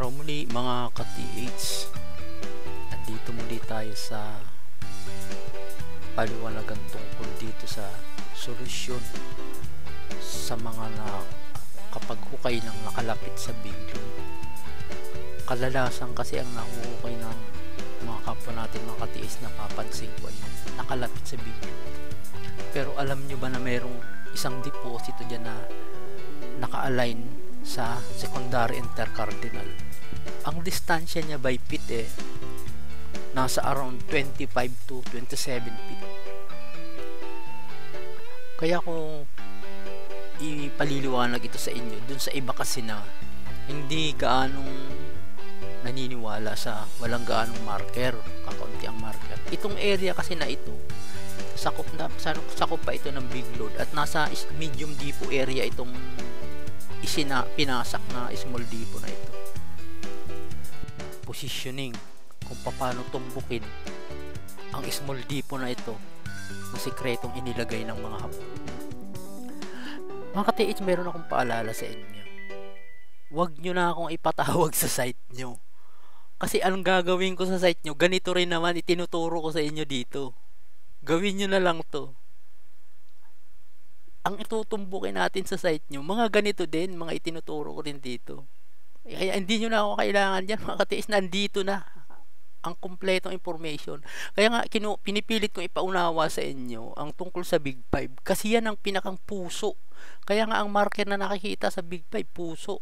araw muli mga ka-TH. Nandito muli tayo sa paliwanagan tungkol dito sa solusyon sa mga kapag hukay ng nakalapit sa biglo. Kadalasan kasi ang nahuhukay ng mga kapwa natin mga ka-TH na papansin ko ay nakalapit sa biglo. Pero alam nyo ba na mayroong isang deposito dyan na naka-align sa secondary intercardinal? Ang distansya niya by feet nasa around 25 to 27 feet. Kaya kung ipaliliwanag ito sa inyo, dun sa iba kasi na hindi gaanong naniniwala sa walang gaanong marker, kakaunti ang marker. Itong area kasi na ito, sakop pa ito ng big load at nasa medium depot area itong pinasak na small depot na ito. Positioning kung paano tumbukin ang small depot na ito na sikretong inilagay ng mga Hapon. Mga ka-TH, meron akong paalala sa inyo. Huwag nyo na akong ipatawag sa site nyo. Kasi ang gagawin ko sa site nyo, ganito rin naman itinuturo ko sa inyo dito. Gawin nyo na lang to. Ang itutumbukin natin sa site nyo, mga ganito din, mga itinuturo ko rin dito. Kaya hindi nyo na ako kailangan dyan, mga ka-TH, nandito na ang kumpletong information. Kaya nga, pinipilit kong ipaunawa sa inyo ang tungkol sa Big 5. Kasi yan ang pinakang puso. Kaya nga, ang marker na nakikita sa Big 5, puso.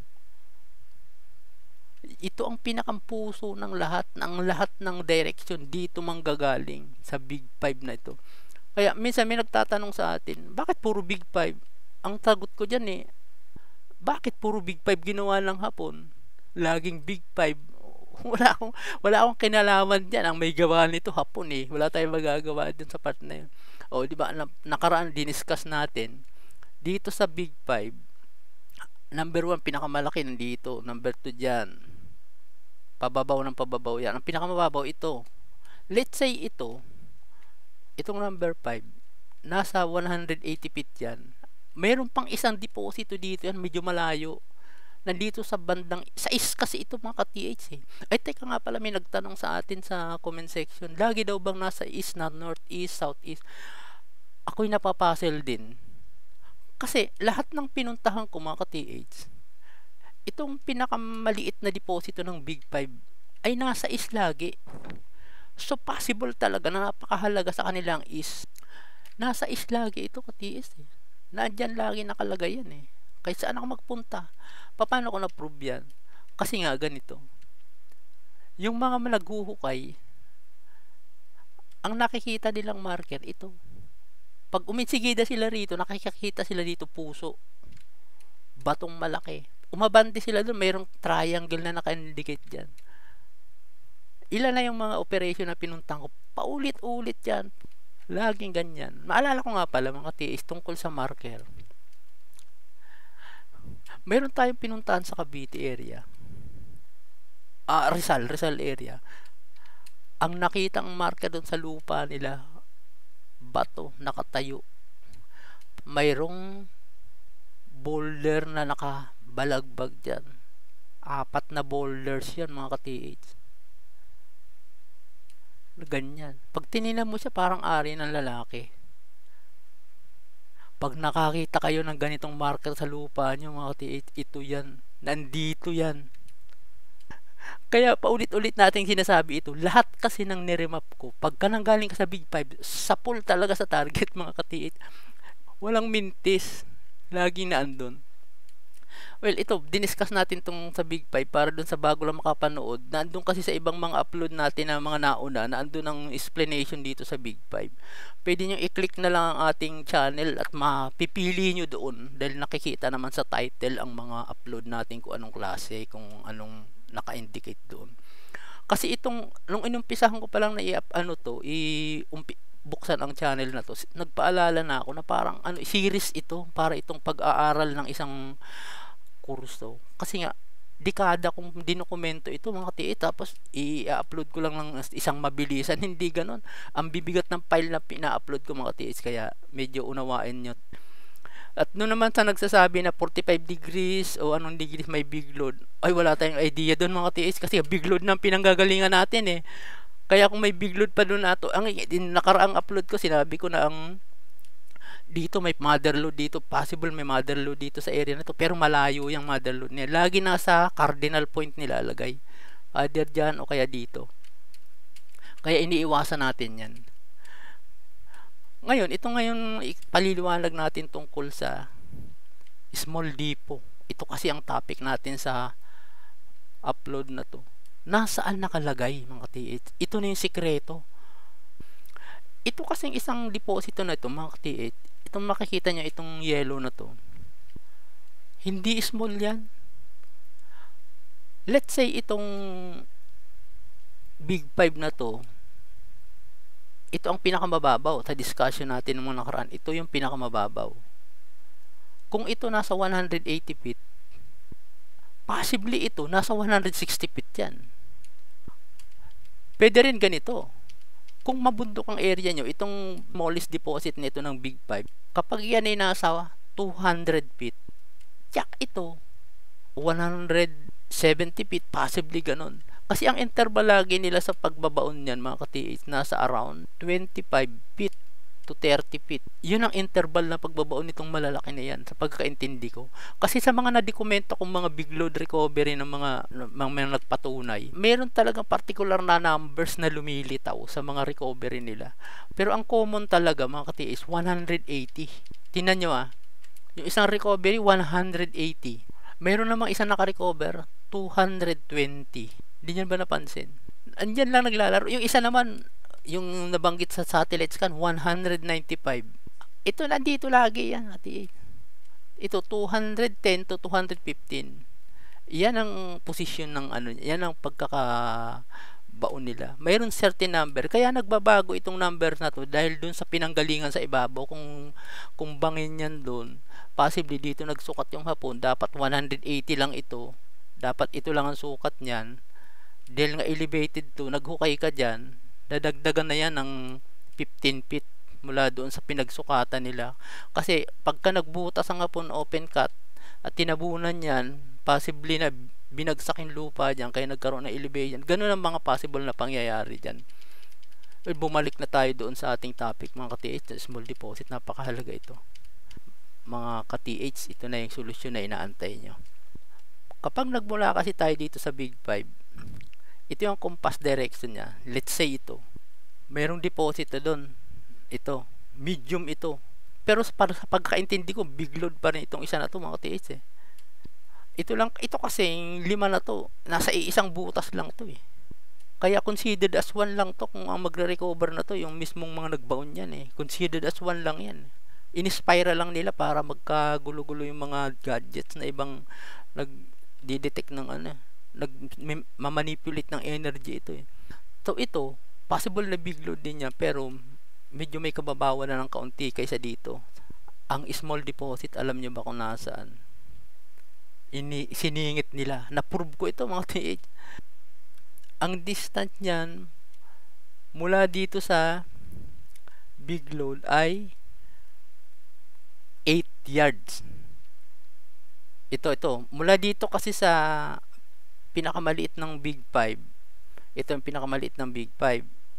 Ito ang pinakang puso ng lahat ng direction dito manggagaling sa Big 5 na ito. Kaya minsan may nagtatanong sa atin, bakit puro Big 5? Ang sagot ko dyan bakit puro Big 5 ginawa ng Hapon? Laging Big 5. Wala akong kinalaman dyan. Ang may gawa nito Hapon Wala tayong magagawa dyan sa part na yun. O di ba, nakaraan diniscuss natin dito sa Big 5. Number 1, pinakamalaki nandito. Number 2 dyan. Pababaw ng pababaw yan. Ang pinakamababaw ito. Let's say itong number 5, nasa 180 feet yan. Mayroon pang isang deposito dito yan, medyo malayo. Nandito sa bandang, sa east kasi ito mga ka-TH Ay teka nga pala, may nagtanong sa atin sa comment section, lagi daw bang nasa east na northeast, southeast? Ako'y napapuzzle din. Kasi lahat ng pinuntahan ko mga ka-TH, itong pinakamaliit na deposito ng Big 5 ay nasa east lagi. So possible talaga na napakahalaga sa kanilang east. Nasa east lagi ito ka-TH Nandyan lagi nakalagay yan Kahit saan ako magpunta. Paano ko na-prove yan? Kasi nga ganito. Yung mga naghuhukay, ang nakikita nilang marker, ito. Pag umitsigida sila rito, nakikita sila dito puso. Batong malaki. Umabante sila doon, mayroong triangle na naka-indicate dyan. Ilan na yung mga operation na pinuntang ko? Paulit-ulit yan. Laging ganyan. Maalala ko nga pala mga TH tungkol sa marker. Meron tayong pinuntahan sa Cavite area. Rizal area. Ang nakitang marker doon sa lupa nila, bato, nakatayo. Mayroong boulder na nakabalagbag dyan. 4 na boulders yan mga ka-TH. Ganyan. Pag tinignan mo siya, parang ari ng lalaki. Pag nakakita kayo ng ganitong marker sa lupa nyo mga ka-TH, ito yan. Nandito yan. Kaya paulit-ulit natin sinasabi ito. Lahat kasi ng niremap ko, pagka nanggaling ka sa Big 5, sapul talaga sa target mga ka-TH. Walang mintis. Lagi na andun. Well, ito, diniscuss natin tong sa Big 5 para dun sa bago lang makapanood. Nandun kasi sa ibang mga upload natin na mga nauna, naandun ang explanation dito sa Big 5. Pwede nyo i-click na lang ang ating channel at mapipili nyo doon dahil nakikita naman sa title ang mga upload natin kung anong klase, kung anong naka-indicate doon. Kasi itong, nung inumpisahan ko pa lang na buksan ang channel na to, nagpaalala na ako na parang series ito, para itong pag-aaral ng isang kurso. Kasi nga, dekada kong dinokumento ito mga ka-TH, tapos i-upload ko lang ng isang mabilisan. Hindi ganon. Ang bibigat ng file na pina-upload ko mga ka-TH, kaya medyo unawain nyo. At noon naman sa nagsasabi na 45 degrees o anong degrees may big load, ay wala tayong idea doon mga TH kasi big load na pinanggagalingan natin eh. Kaya kung may big load pa doon nato, ang nakaraang upload ko, sinabi ko na ang dito may mother load dito, possible may mother load dito sa area na to, pero malayo yung mother load niya. Lagi nasa cardinal point nilalagay. Either dyan o kaya dito. Kaya iniiwasan natin yan. Ngayon, ito ngayon paliliwanag natin tungkol sa small depot. Ito kasi ang topic natin sa upload na to. Nasaan nakalagay mga TH? Ito na yung sikreto. Ito kasing isang deposito na ito mga TH. Itong makikita nyo, itong yellow na to. Hindi small yan. Let's say itong big 5 na to, ito ang pinakamababaw sa discussion natin ng mga nakaraan. Ito yung pinakamababaw. Kung ito nasa 180 feet, possibly ito nasa 160 feet yan. Pwede rin ganito. Kung mabundok ang area nyo, itong smallest deposit nito ng big 5, kapag yan ay nasa 200 feet, yak ito 170 feet, possibly ganon. Kasi ang interval lagi nila sa pagbabaon niyan mga ka-TH nasa around 25 feet to 30 feet. Yun ang interval na pagbabaon nitong malalaki na yan sa pagkakaintindi ko. Kasi sa mga nadokumento kong mga big load recovery ng mga nagpatunay, meron talagang particular na numbers na lumilitaw sa mga recovery nila. Pero ang common talaga mga ka-TH 180. Tingnan nyo yung isang recovery 180. Meron namang isang naka-recover 220. Hindi nyo ba napansin? Andyan lang naglalaro. Yung isa naman, yung nabanggit sa satellite scan, 195. Ito nandito lagi yan. Ito 210 to 215. Yan ang position ng ano, yan ang pagkakabaon nila. Mayroon certain number. Kaya nagbabago itong numbers na to dahil dun sa pinanggalingan sa ibabaw. Kung bangin yan dun, possibly dito nagsukat yung hapon, dapat 180 lang ito. Dapat ito lang ang sukat niyan. Dahil nga elevated to, naghukay ka dyan, dadagdagan na yan ng 15 feet mula doon sa pinagsukatan nila. Kasi pagka nagbutas ang hapon open cut at tinabunan yan, possibly na binagsak yung lupa dyan kaya nagkaroon ng elevation. Ganun ang mga possible na pangyayari dyan. Bumalik na tayo doon sa ating topic mga ka-TH, small deposit. Napakahalaga ito mga ka-TH. Ito na yung solusyon na inaantay nyo. Kapag nagmula kasi tayo dito sa big 5, ito yung compass direction niya. Let's say ito. Merong deposit na doon. Ito. Medium ito. Pero sa pagkaintindi ko, big load pa rin itong isa na to mga TH Ito kasi lima na to. Nasa isang butas lang to eh. Kaya considered as one lang to kung ang magre-recover na to. Yung mismong mga nagbaon yan eh. Considered as one lang yan. In-spiral lang nila para magkagulo-gulo yung mga gadgets na ibang nag-detect ng mamanipulate ng energy ito eh. So ito, possible na big load din niya pero medyo may kababawan na ng kaunti kaysa dito. Ang small deposit, alam niyo ba kung nasaan? Siningit nila. Na-prove ko ito mga TH. Ang distance niyan mula dito sa big load ay 8 yards. Ito. Mula dito kasi sa pinakamaliit ng big 5. Ito ang pinakamaliit ng big 5.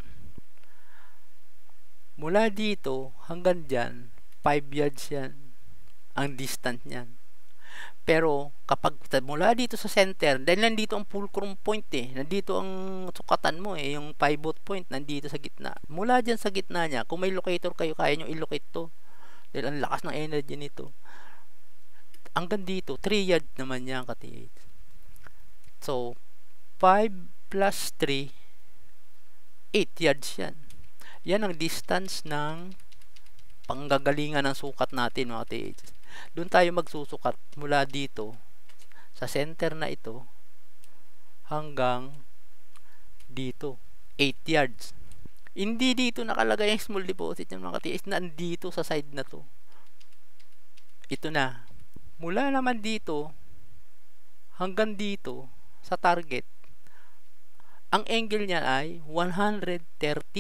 Mula dito hanggang dyan, 5 yards yan. Ang distance niyan. Pero kapag mula dito sa center, dahil nandito ang fulcrum point eh. Nandito ang sukatan mo eh. Yung pivot point nandito sa gitna. Mula dyan sa gitna niya, kung may locator kayo, kaya nyo ilocate to. Dahil ang lakas ng energy nito. Hanggang dito, 3 yards naman yan ka-TH. So, 5 plus 3, 8 yards yan. Yan ang distance ng panggagalingan ng sukat natin mga TH. Doon tayo magsusukat mula dito sa center na ito hanggang dito, 8 yards. Hindi dito nakalagay ang small deposit ng mga TH, nandito sa side na to. Ito na. Mula naman dito hanggang dito sa target, ang angle niya ay 113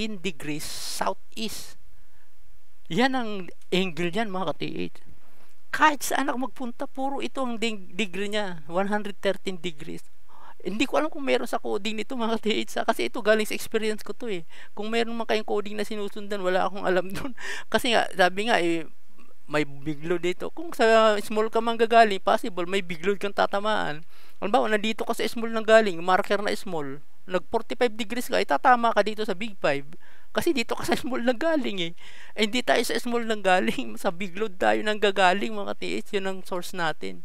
degrees southeast. Yan ang angle niyan mga ka-TH. Kahit saan ako magpunta, puro ito ang degree niya, 113 degrees. Hindi ko alam kung meron sa coding nito mga TH, kasi ito galing sa experience ko to eh. Kung meron man kayong coding na sinusundan, wala akong alam dun. Kasi nga, sabi nga eh, may big load dito. Kung sa small ka man gagaling, possible may big load kang tatamaan. Halimbawa, nandito ka sa small nang galing, marker na small, nag 45 degrees ka, itatama ka dito sa big 5. Kasi dito ka sa small nang galing eh. Eh hindi tayo sa small nang galing, sa big load tayo nang gagaling mga TH, yun ang source natin.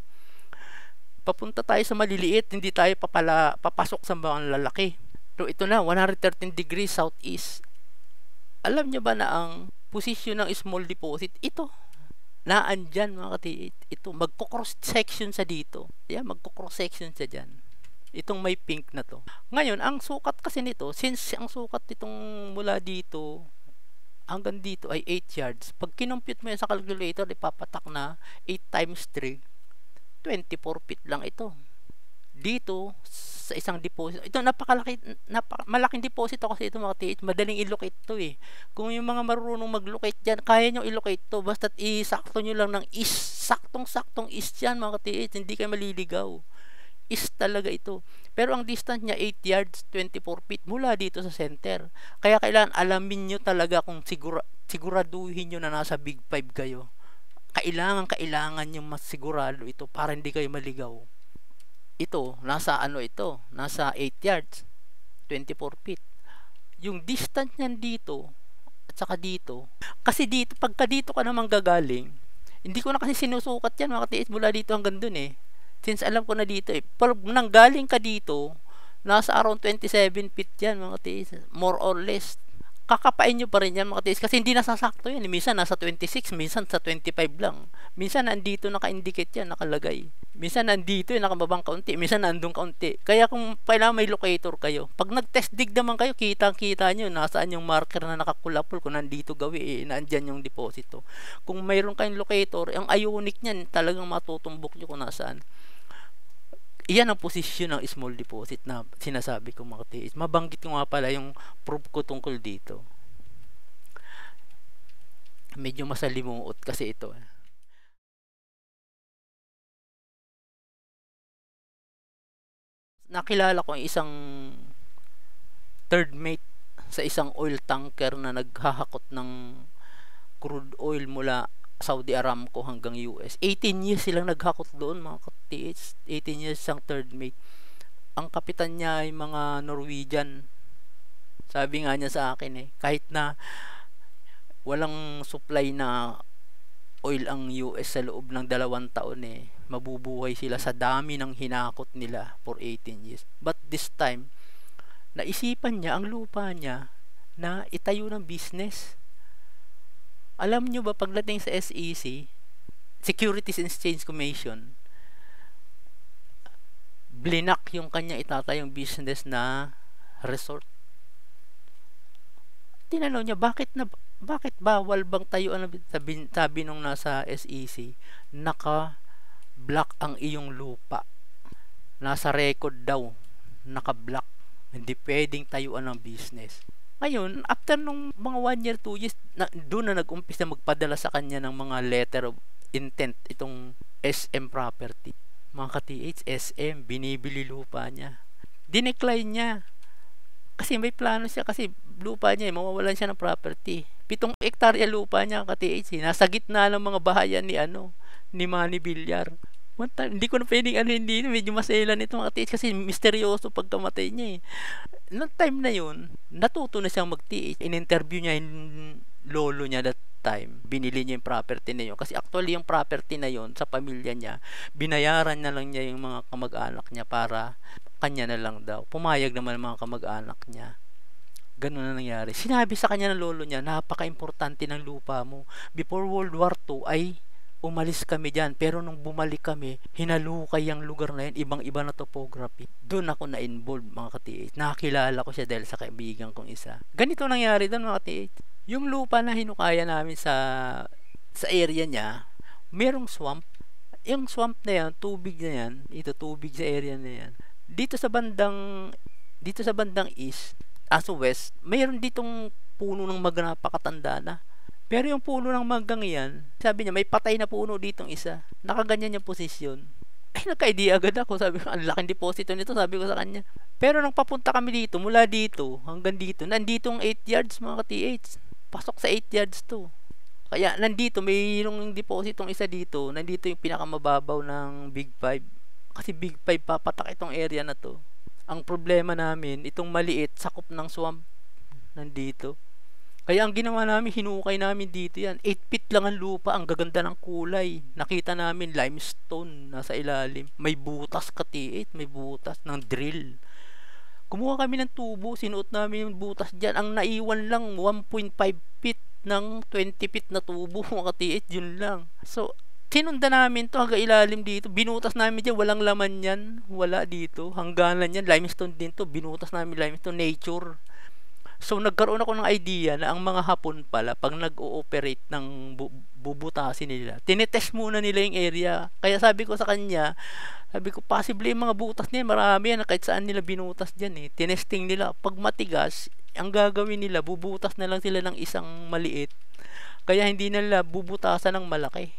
Papunta tayo sa maliliit, hindi tayo papasok sa mga lalaki. So ito na, 113 degrees southeast. Alam nyo ba na ang posisyon ng small deposit, ito, naandyan mga ka-TH. Ito, magko-cross section sa dito. Yeah, magko-cross section sa dyan. Itong may pink na to. Ngayon, ang sukat kasi nito, since ang sukat nitong mula dito hanggang dito ay 8 yards, pag kinompute mo yan sa calculator, ipapatak na 8 times 3, 24 feet lang ito. Dito, sa isang deposit, ito malaking deposit kasi ito mga TH, madaling i-locate to eh. Kung yung mga marunong mag-locate dyan, kaya nyo i-locate to, basta't isakto nyo lang ng saktong-saktong yan mga TH, hindi kayo maliligaw. Talaga ito. Pero ang distance niya 8 yards, 24 feet mula dito sa center. Kaya kailangan alamin nyo talaga kung siguraduhin nyo na nasa big 5 kayo. Kailangan yung mas sigurado ito para hindi kayo maligaw. Ito, nasa 8 yards, 24 feet. Yung distance niyan dito, at saka dito, kasi dito, pagka dito ka naman gagaling, hindi ko na kasi sinusukat yan mga TH mula dito hanggang dun eh. Since alam ko na dito eh, pag nanggaling ka dito, nasa around 27 feet yan mga TH, more or less. Kakapain nyo pa rin yan mga TH kasi hindi nasasakto yan. Minsan nasa 26, minsan sa 25 lang. Minsan nandito naka-indicate yan, nakalagay. Minsan nandito nakababang kaunti, minsan nandun kaunti. Kaya kung kailangan may locator kayo, pag nag-test dig naman kayo, kitang-kita nyo nasaan yung marker na nakakulapol kung nandito gawi nandyan yung deposito. Kung mayroon kayong locator, ang ionic niyan talagang matutumbok nyo kung nasaan. Iyan ang posisyon ng small deposit na sinasabi ko mga TH. Mabanggit ko nga pala yung proof ko tungkol dito. Medyo masalimuot kasi ito. Nakilala ko isang third mate sa isang oil tanker na naghahakot ng crude oil mula Saudi Aramco hanggang US. 18 years silang naghakot doon mga ka-TH. 18 years ang third mate. Ang kapitan niya ay mga Norwegian. Sabi nga niya sa akin kahit na walang supply na oil ang US sa loob ng 2 taon mabubuhay sila sa dami ng hinakot nila for 18 years. But this time, naisipan niya ang lupa niya na itayo ng business. Alam nyo ba pagdating sa SEC, Securities and Exchange Commission, blinak yung kanya itatayong business na resort. Tinanong niya, bakit bawal bang tayo sabi nung nasa SEC, naka-block ang iyong lupa. Nasa record daw, naka-block. Hindi pwedeng tayuan ng business. Ngayon, after nung mga 1 year, 2 years, doon na nag-umpisa magpadala sa kanya ng mga letter of intent itong SM Property. Mga ka-TH, SM, binibili lupa niya. Dinecline niya. Kasi may plano siya, kasi lupa niya, mawawalan siya ng property. 7 hektarya lupa niya, ka-TH. Nasa gitna ng mga bahayan ni Manny Villar. Hindi ko na pwedeng hindi, medyo maselan ito mga TH kasi misteryoso pagkamatay niya Noong time na yun, natuto na siyang mag-TH. In-interview niya yung lolo niya that time. Binili niya yung property na yun. Kasi actually yung property na yun sa pamilya niya, binayaran na lang niya yung mga kamag-anak niya para kanya na lang daw. Pumayag naman ang mga kamag-anak niya. Ganun na nangyari. Sinabi sa kanya ng lolo niya, napaka-importante ng lupa mo. Before World War II ay umalis kami dyan, pero nung bumalik kami, hinalukay ang lugar na yun, ibang-iba na topography. Doon ako na-involved mga ka-TH. Nakakilala ko siya dahil sa kaibigan kong isa. Ganito nangyari doon mga ka-TH. Yung lupa na hinukaya namin sa area niya, merong swamp. Yung swamp na yan, tubig na yan, tubig sa area na yan. Dito sa bandang east, west, mayroon ditong puno ng napakatanda na. Pero yung puno ng manggang yan, sabi niya, may patay na puno ditong isa. Nakaganyan yung posisyon. Ay, nagka-idea agad ako. Sabi ko, ang laking deposito nito, sabi ko sa kanya. Pero nung papunta kami dito, mula dito hanggang dito, nandito ang 8 yards mga ka-TH. Pasok sa 8 yards to. Kaya nandito, mayroong depositong isa dito. Nandito yung pinakamababaw ng Big 5. Kasi Big 5 papatak itong area na to. Ang problema namin, itong maliit, sakop ng swamp nandito. Kaya ang ginawa namin, hinukay namin dito yan. 8 feet lang ang lupa, ang gaganda ng kulay. Nakita namin limestone nasa ilalim. May butas ka-TH, may butas ng drill. Kumuha kami ng tubo, sinuot namin yung butas dyan. Ang naiwan lang, 1.5 feet ng 20 feet na tubo, mga ka-TH, yun lang. So, sinundan namin to hanggang ilalim dito. Binutas namin dyan, walang laman yan. Wala dito. Hangganan yan, limestone din to. Binutas namin limestone, nature. So, nagkaroon ako ng idea na ang mga Hapon pala, pag nag-ooperate ng bubutasin nila, tinetest muna nila yung area. Kaya sabi ko sa kanya, sabi ko, possibly yung mga butas nila, marami yan, kahit saan nila binutas dyan eh. Tinesting nila, pag matigas, ang gagawin nila, bubutas na lang sila ng isang maliit. Kaya hindi nila bubutasan ng malaki.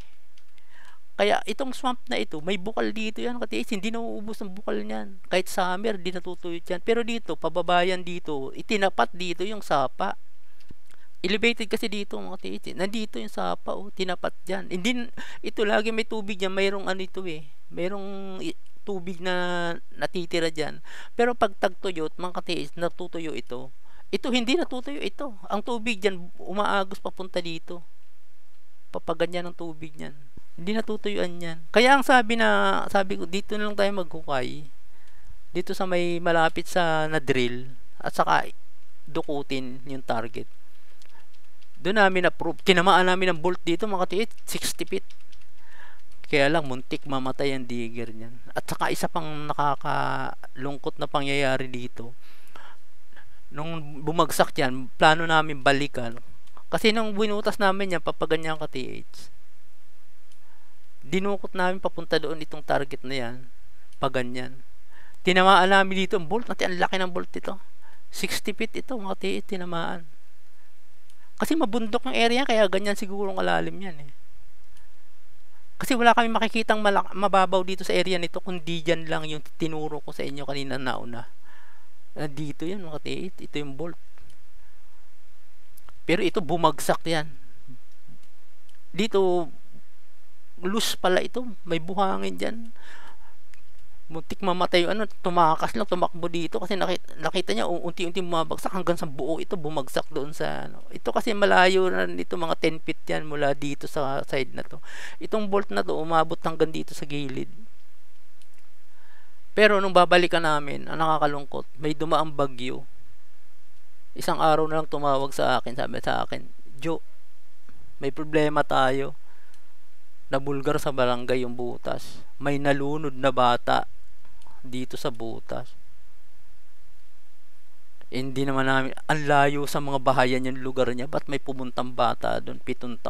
Kaya itong swamp na ito, may bukal dito yan, ka-TH, hindi nauubos ang bukal niyan. Kahit summer, di natutuyot yan. Pero dito, pababayan dito, itinapat dito yung sapa. Elevated kasi dito, mga ka-TH. Nandito yung sapa, oh, tinapat dyan. Hindi, ito lagi may tubig yan, mayroong ano ito eh. Mayroong tubig na natitira dyan. Pero pag tagtuyot, mga ka-TH, natutuyo ito. Ito, hindi natutuyo ito. Ang tubig dyan, umaagos papunta dito. Papaganyan ang tubig niyan. Hindi natutuyuan yan. Kaya ang sabi ko, dito na lang tayo maghukay. Dito sa may malapit sa na-drill. At saka, dukutin yung target. Doon namin approve. Tinamaan namin ng bolt dito, mga ka-TH, 60 feet. Kaya lang, muntik mamatay ang digger niyan. At saka, isa pang nakakalungkot na pangyayari dito. Nung bumagsak yan, plano namin balikan. Kasi nung binutas namin yan, papaganyan ka-TH. Dinukot namin papunta doon itong target na yan. Paganyan. Tinamaan namin dito ang bolt. Ang laki ng bolt ito. 60 feet ito, mga TH, tinamaan. Kasi mabundok yung area, kaya ganyan siguro ang kalalim yan eh. Kasi wala kami makikitang mababaw dito sa area nito, kundi dyan lang yung tinuro ko sa inyo kanina nauna. Dito yan, mga TH. Ito yung bolt. Pero ito, bumagsak yan. Dito, loose pala ito. May buhangin dyan. Muntik mamatay yung tumakas lang, tumakbo dito kasi nakita niya unti-unti bumabagsak hanggang sa buo ito bumagsak doon sa Ito kasi malayo na nito, mga 10 feet yan mula dito sa side na to. Itong bolt na to umabot hanggang dito sa gilid. Pero nung babalikan namin, ang nakakalungkot, may dumaang bagyo. Isang araw na lang tumawag sa akin, sabi sa akin, "Joe, may problema tayo. Nabulgar sa barangay yung butas. May nalunod na bata dito sa butas." Hindi naman namin, ang layo sa mga bahayan yung lugar niya. Ba't may pumuntang bata doon? 8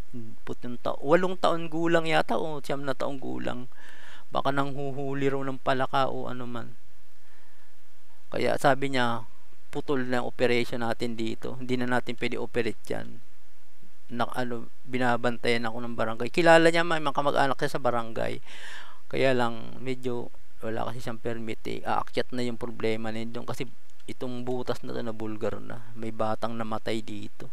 taon gulang yata o 9 na taong gulang. Baka nang huhuli raw ng palaka o ano man. Kaya sabi niya, putol na operation natin dito. Hindi na natin pwede operate yan. Binabantayan ako ng barangay. Kilala niya, may mga kamag-anak siya sa barangay. Kaya lang, medyo wala kasi siyang permit eh. Aakyat na yung problema nito kasi itong butas na ito na bulgar na. May batang namatay dito.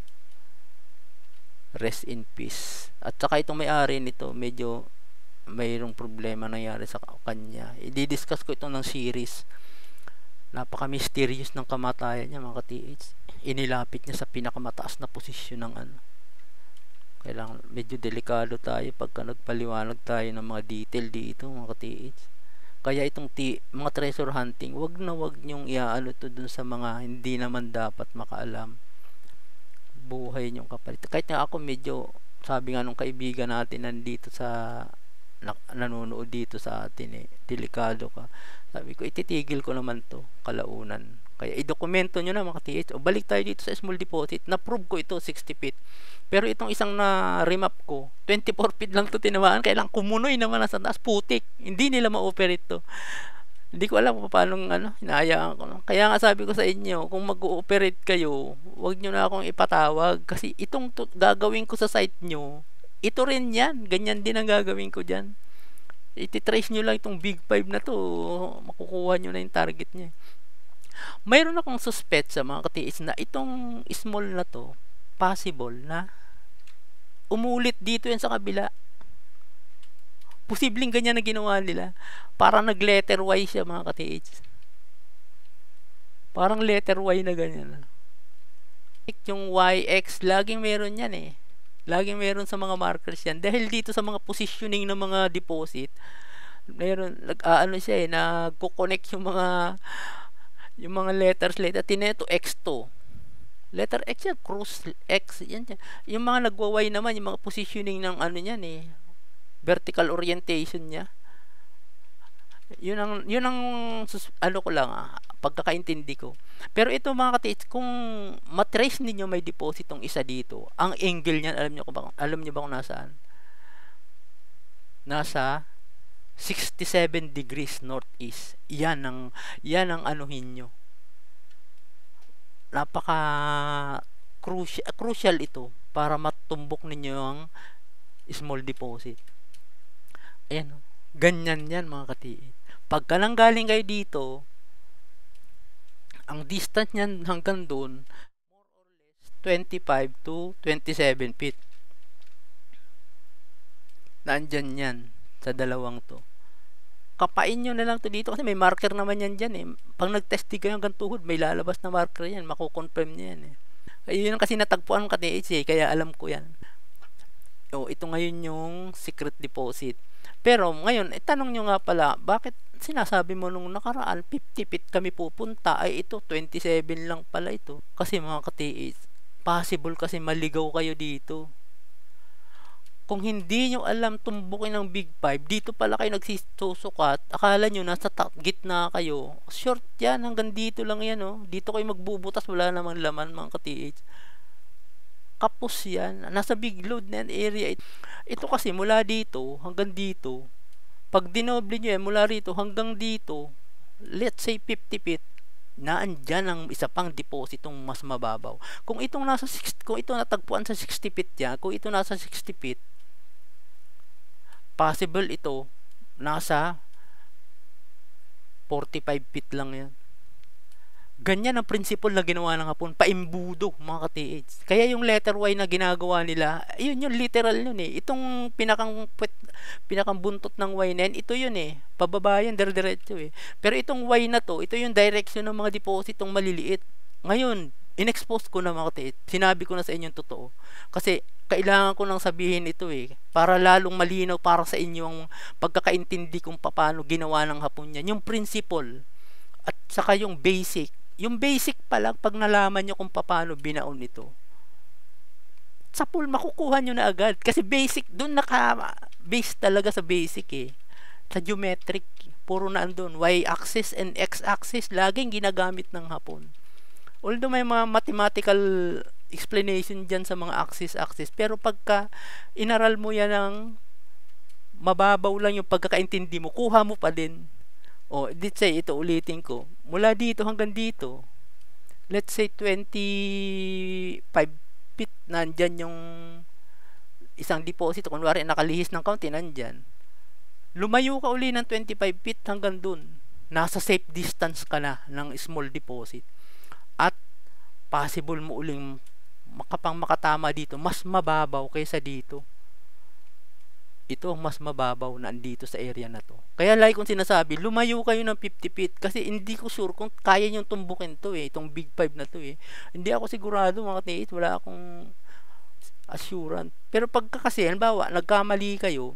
Rest in peace. At saka itong may-ari nito, medyo mayroong problema nangyari sa kanya. I-discuss ko ito ng series. Napaka-mysterious ng kamatayan niya, mga ka-TH. Inilapit niya sa pinakamataas na posisyon ng Kailangan medyo delikado tayo pagka nagpaliwanag tayo ng mga detail dito, mga ka-TH. Kaya itong mga treasure hunting, wag niyong iaano to dun sa mga hindi naman dapat makaalam. Buhay niyong kapalit. Kahit nga ako medyo, sabi nga nung kaibigan natin nandito sa nanonood dito sa atin delikado ka. Sabi ko, ititigil ko naman to kalaunan. Kaya idokumento nyo na, mga TH. O balik tayo dito sa small deposit. Na-prove ko ito 60 feet. Pero itong isang na remap ko, 24 feet lang to tinamaan. Kailang kumunoy naman nasa taas, putik. Hindi nila ma-operate to. Hindi ko alam kung paano ano, hinahayaan ko lang. Kaya nga sabi ko sa inyo, kung mag-ooperate kayo, huwag nyo na akong ipatawag. Kasi itong gagawin ko sa site nyo, ito rin yan. Ganyan din ang gagawin ko dyan. Iti-trace nyo lang itong Big 5 na to, makukuha nyo na yung target niya. Mayroon akong suspect sa mga katiis na itong small na to, possible na umulit dito yan sa kabila. Posibleng ganyan na ginawa nila. Parang nag-letter Y siya mga katiis. Parang letter Y na ganyan. Yung YX, laging meron yan eh. Laging meron sa mga markers yan. Dahil dito sa mga positioning ng mga deposit, meron, ano siya eh, nagko-connect yung mga letters later. Tineto X2. Letter X yan, cross X, yan. Yung mga nagwa-Y naman, yung mga positioning ng ano yan eh, vertical orientation niya. Yun ang ano ko lang pagkakaintindi ko. Pero ito mga katiits, kung matrace ninyo may depositong isa dito, ang angle niyan, alam niyo ba kung nasaan? Nasa 67 degrees northeast. Yan ang anuhin nyo. Napaka crucial ito para matumbok ninyo ang small deposit. Ayan, ganyan yan mga katiit. Pagka nang galing kayo dito, ang distance niyan hanggang doon, more or less 25 to 27 feet. Nandyan yan sa dalawang to. Kapain nyo na lang to dito kasi may marker naman yan dyan eh. Pag nag-testing kayo hanggang tuhod, may lalabas na marker yan. Makukonfirm niya yan eh. Ayun kasi natagpuan ng katiit eh, kaya alam ko yan. Ito ngayon yung secret deposit. Pero ngayon, tanong nyo nga pala, bakit sinasabi mo nung nakaraan 50 feet kami pupunta, ay ito 27 lang pala ito? Kasi mga katiis, possible kasi maligaw kayo dito. Kung hindi nyo alam tumbukin ng Big 5, dito pala kayo nagsusukat, akala nyo nasa gitna kayo. Short yan, hanggang dito lang yan Dito kayo magbubutas, wala namang laman mga katiis. Kapos yan. Nasa big load na area. Ito kasi mula dito hanggang dito. Pag dinoble nyo yan, mula rito hanggang dito, let's say 50 feet, naandyan ang isa pang depositong mas mababaw. Kung ito natagpuan sa 60 feet yan, kung ito nasa 60 feet, possible ito nasa 45 feet lang yan. Ganyan ang principle na ginawa ng Hapon, paimbudo mga katiits. Kaya yung letter Y na ginagawa nila, yun yung literal yun eh. Itong pinakang buntot ng Y na yan, ito yun eh. Pababa yan, dire-diretso eh. Pero itong Y na to, ito yung direction ng mga depositong maliliit. Ngayon, in-expose ko na mga katiits. Sinabi ko na sa inyong totoo. Kasi kailangan ko nang sabihin ito eh. Para lalong malinaw para sa inyo ang pagkakaintindi kung paano ginawa ng Hapon yan. Yung principle at saka yung basic. Yung basic pa lang, pag nalaman nyo kung paano binaon ito, sa pool, makukuha nyo na agad. Kasi basic, dun naka-base talaga sa basic eh. Sa geometric, puro na andun. Y-axis and X-axis, laging ginagamit ng Hapon. Although may mga mathematical explanation dyan sa mga axis, pero pagka inaral mo yan ng mababaw lang yung pagkakaintindi mo, kuha mo pa din. Let's say, ito ulitin ko. Mula dito hanggang dito, let's say 25 feet, nandyan yung isang deposit. Kunwari, nakalihis ng kaunti, nandyan. Lumayo ka uli ng 25 feet hanggang dun. Nasa safe distance ka na ng small deposit. At possible mo uling makatama dito, mas mababaw kaysa dito. Ito ang mas mababaw na andito sa area na to. Kaya like kong sinasabi, lumayo kayo ng 50 feet kasi hindi ko sure kung kaya nyo tumbukin to eh, itong Big 5 na to eh. Hindi ako sigurado mga katiit, wala akong assurance. Pero pagka kasi, halimbawa, nagkamali kayo,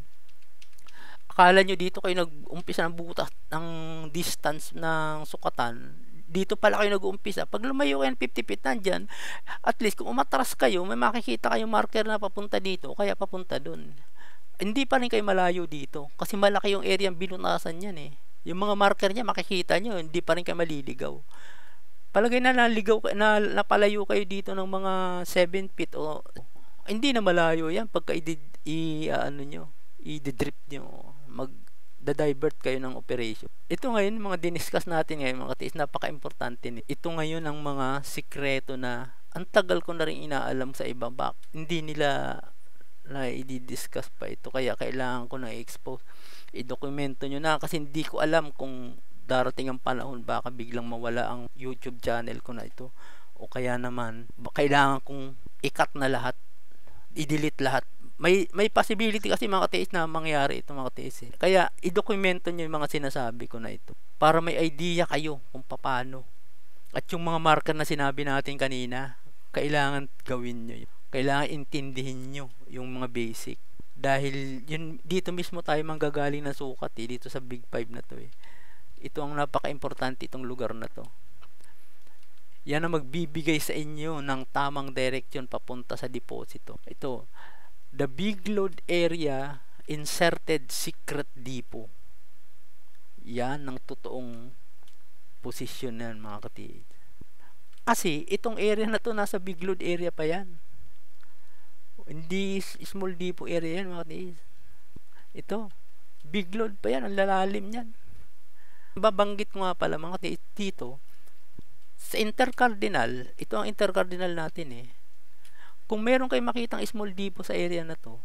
akala nyo dito kayo nag-umpisa ng butas ng distance ng sukatan, dito pala kayo nag-uumpisa. Pag lumayo kayo ng 50 feet, nandyan, at least kung umatras kayo, may makikita kayong marker na papunta dito, kaya papunta dun. Hindi pa rin kayo malayo dito kasi malaki yung area ang binutasan yan eh. Yung mga marker niya makikita nyo, hindi pa rin kayo maliligaw. Palagay na napalayo kayo dito ng mga 7 feet o hindi na malayo yan pagka i-drip nyo, da-divert kayo ng operation. Ito ngayon, mga diniscuss natin ngayon, mga katiis, napaka-importante nito. Ito ngayon ang mga sikreto na ang tagal ko na rin inaalam sa iba. Hindi nila na i-discuss pa ito. Kaya kailangan ko na i-expose. I-dokumento nyo na kasi hindi ko alam kung darating ang panahon, baka biglang mawala ang YouTube channel ko na ito. O kaya naman, kailangan kong i-cut na lahat, i-delete lahat. May possibility kasi mga katiis na mangyari ito mga katiis. Kaya i-dokumento nyo yung mga sinasabi ko na ito para may idea kayo kung paano. At yung mga marker na sinabi natin kanina, kailangan gawin nyo. Kailangan intindihin nyo yung mga basic. Dahil yun, dito mismo tayo manggagaling na sukat dito sa Big 5 na to Ito ang napaka-importante itong lugar na to. Yan ang magbibigay sa inyo ng tamang direction papunta sa deposito. Ito, the big load area inserted secret depot. Yan ang totoong posisyon yan mga katiis. Kasi itong area na to nasa big load area pa yan. Hindi small depot area yan mga katiis. Ito, big load pa yan, ang lalalim yan. Babanggit ko nga pala mga katiis dito, sa intercardinal, ito ang intercardinal natin Kung meron kayo makitang small depot sa area na to,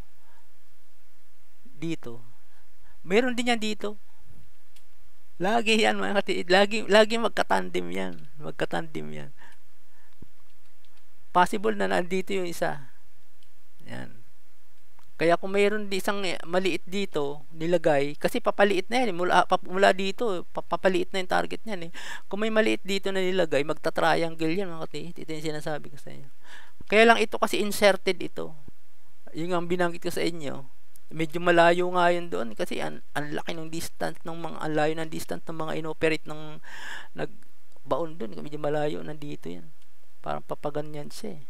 dito, meron din yan dito. Lagi yan mga katiis, lagi magkatandem yan. Magkatandem yan. Possible na nandito yung isa. Yan. Kaya kung mayroon isang maliit dito nilagay, kasi papaliit na yan mula dito, papaliit na yung target niyan Kung may maliit dito na nilagay, magta-triangle yan mga katiis. Ito yung sinasabi ko sa inyo. Kaya lang ito kasi inserted ito. Yung ang binanggit ko sa inyo. Medyo malayo nga yun doon kasi ang laki ng distance ng mga alayo ng distance ng mga inoperate ng nagbaon doon. Medyo malayo nandito yan. Parang papaganyan siya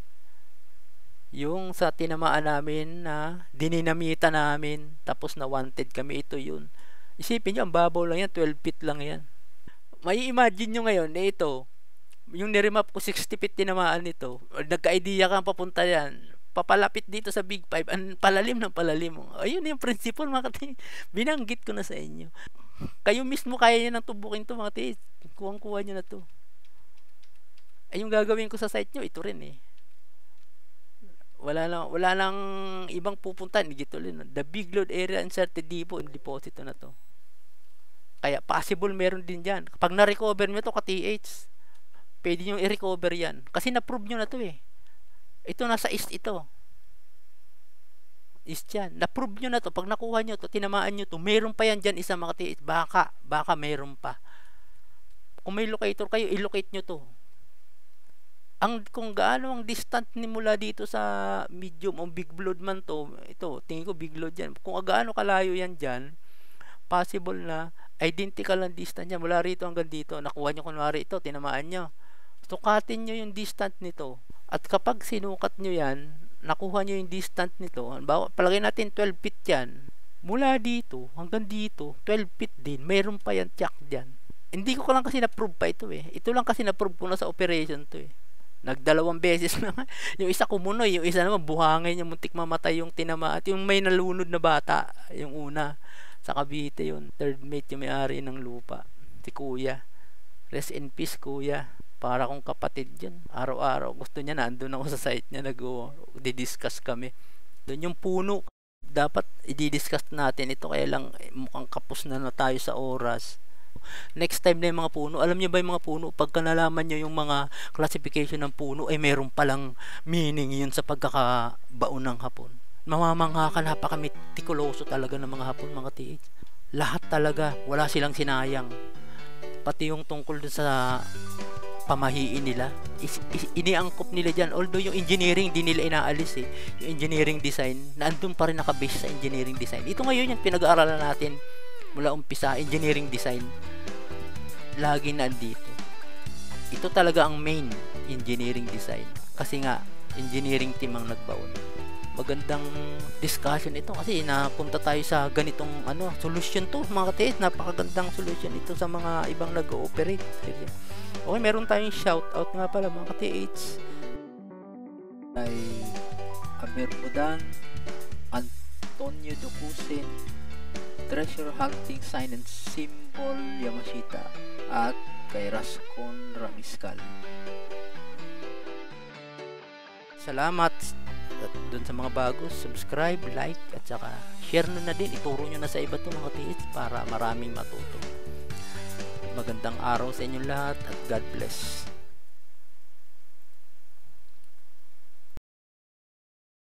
Yung sa tinamaan namin na dininamita namin tapos na wanted kami, ito yun. Isipin nyo, ang babaw lang yan, 12 feet lang yan. May imagine nyo ngayon ito, yung niremap ko 60 feet tinamaan nito, nagka-idea kang papunta yan, papalapit dito sa Big 5, ang palalim ng palalim. Ayun yung principle mga katiis, binanggit ko na sa inyo. Kayo mismo kaya nyo nang tubukin to mga katiis, kuwang-kuha nyo na to. Ay yung gagawin ko sa site nyo, ito rin wala lang ibang pupuntahan dito rin. The big load area inserted depot in deposito na to. Kaya possible meron din dyan. Kapag na-recover nyo to ka-TH, pwede nyo i-recover yan. Kasi na-prove nyo na to Ito nasa east ito. East yan. Na-prove nyo na to. Pag nakuha nyo to, tinamaan nyo to, meron pa yan dyan isa mga ka-TH. Baka meron pa. Kung may locator kayo, i-locate nyo to. Kung gaano ang distant ni mula dito sa medium o big load man to, ito, tingin ko big load yan. Kung gaano kalayo yan dyan, possible na identical ang distance niya mula rito hanggang dito. Nakuha nyo kunwari ito, tinamaan nyo. Sukatin nyo yung distance nito. At kapag sinukat nyo yan, nakuha nyo yung distance nito, palagay natin 12 feet yan. Mula dito hanggang dito, 12 feet din, mayroon pa yan check dyan. Hindi ko lang kasi na-prove pa ito Ito lang kasi na-prove ko na sa operation to Nagdalawang beses na yung isa kumunoy, yung isa naman buhangin, yung muntik mamatay yung tinama. At yung may nalunod na bata, yung una sa Cavite, yung third mate, yung may-ari ng lupa, si Kuya. Rest in peace Kuya, para kong kapatid yun. Araw-araw gusto niya, nandun ako sa site niya, nag-discuss kami doon. Yung puno, dapat i-discuss natin ito, kaya lang mukhang kapos na tayo sa oras. Next time na yung mga puno, alam niyo ba yung mga puno, pagka nalaman niyo yung mga classification ng puno, ay meron palang meaning yun sa pagkakabaon ng Hapon. Mamamangha ka, napaka-metikuloso talaga ng mga Hapon mga TH. Lahat talaga, wala silang sinayang. Pati yung tungkol dun sa pamahiin nila, iniangkop nila dyan. Although yung engineering di nila inaalis yung engineering design, nandun pa rin nakabase sa engineering design. Ito ngayon yung pinag-aaralan natin mula umpisa, engineering design, lagi nandito. Ito talaga ang main engineering design kasi nga engineering team ang nagbaon. Magandang discussion ito kasi napunta tayo sa ganitong solution to mga katiis. Napakagandang solution ito sa mga ibang nag-ooperate. Okay, meron tayong shout out nga pala mga katiis kay Abermudan, Antonio Ducusin, Treasure Hunting Sign and Symbol Yamashita at kay Rascon Ramiscal. Salamat at dun sa mga bago, subscribe, like at saka share na din, ituro nyo na sa iba to mga tiis para maraming matuto. Magandang araw sa inyong lahat at God bless.